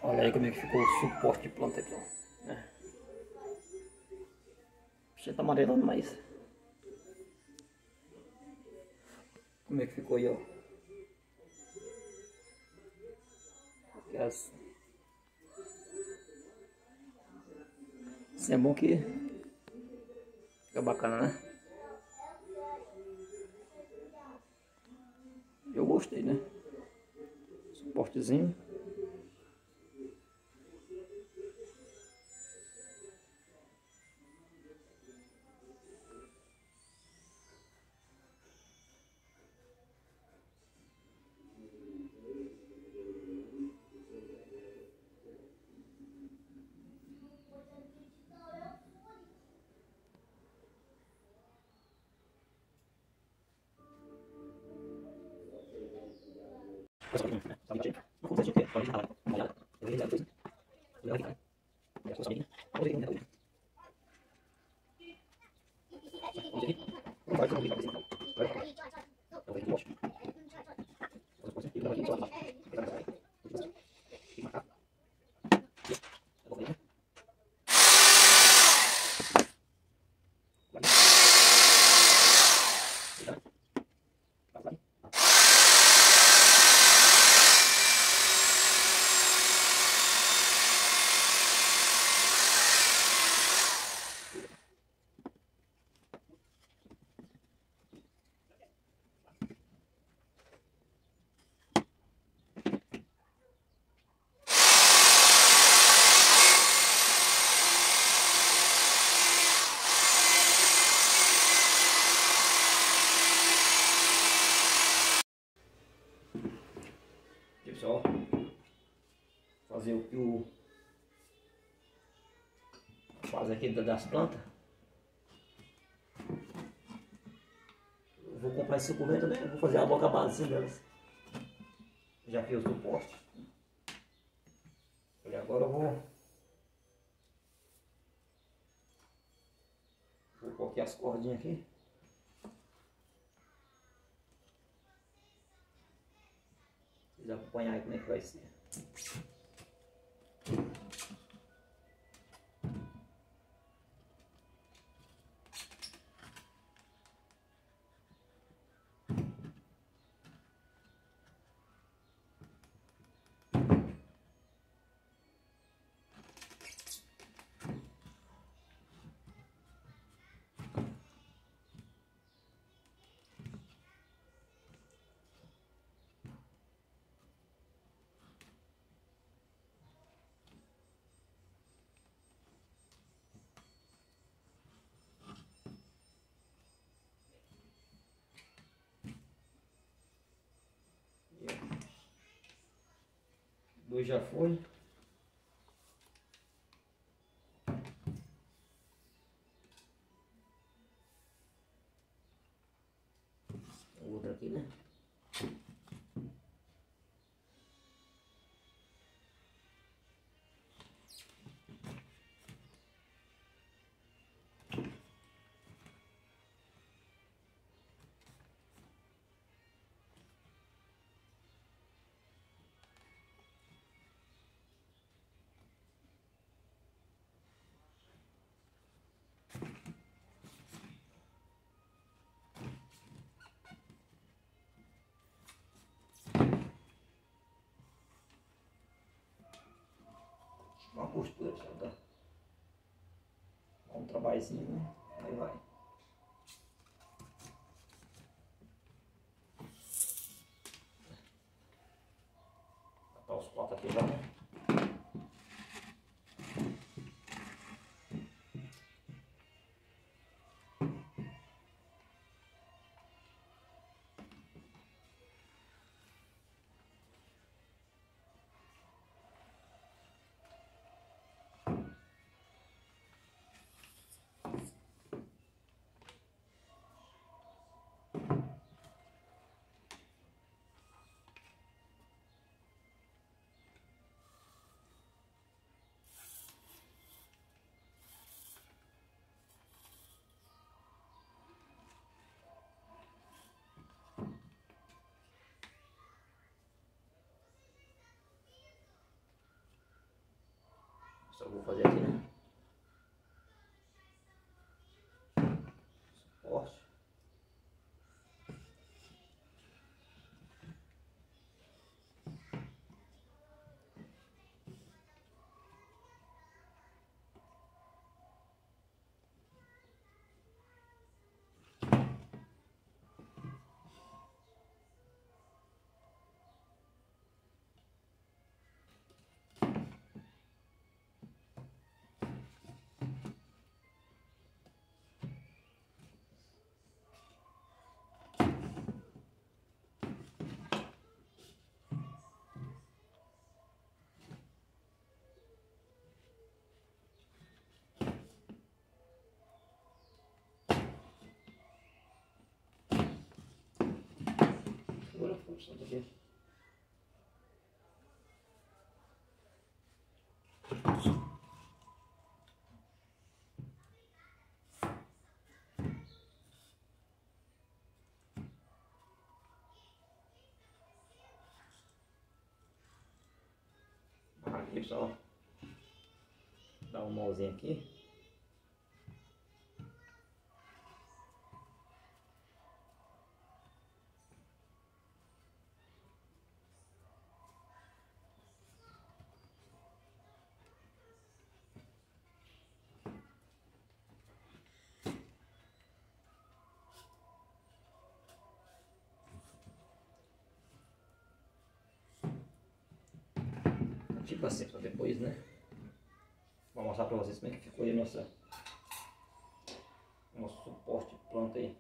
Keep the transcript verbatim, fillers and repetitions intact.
Olha aí como é que ficou o suporte de planta aqui, ó. É. Você tá amarelando mais. Como é que ficou aí, ó. Aqui as... Isso é bom que fica bacana, né? Eu gostei, né? Suportezinho. Pessoal, fazer o que o faz aqui das plantas. Eu vou comprar esse suculento, né? Eu vou fazer a boca base assim delas. Já fiz o suporte. E agora eu vou vou colocar as cordinhas aqui. Vocês acompanhar aí como é que vai ser. Dois já foi. O outro aqui, né? Uma costura, só dá um trabalhozinho, né? Aí vai. Botar os pratos aqui já, né? Só vou fazer aqui, né? Suporte. Agora foi o aqui. Aqui, pessoal. Dá um molzinho aqui. Tipo assim, para depois, né? Vou mostrar para vocês como é que ficou aí a nossa, nosso suporte pronto aí.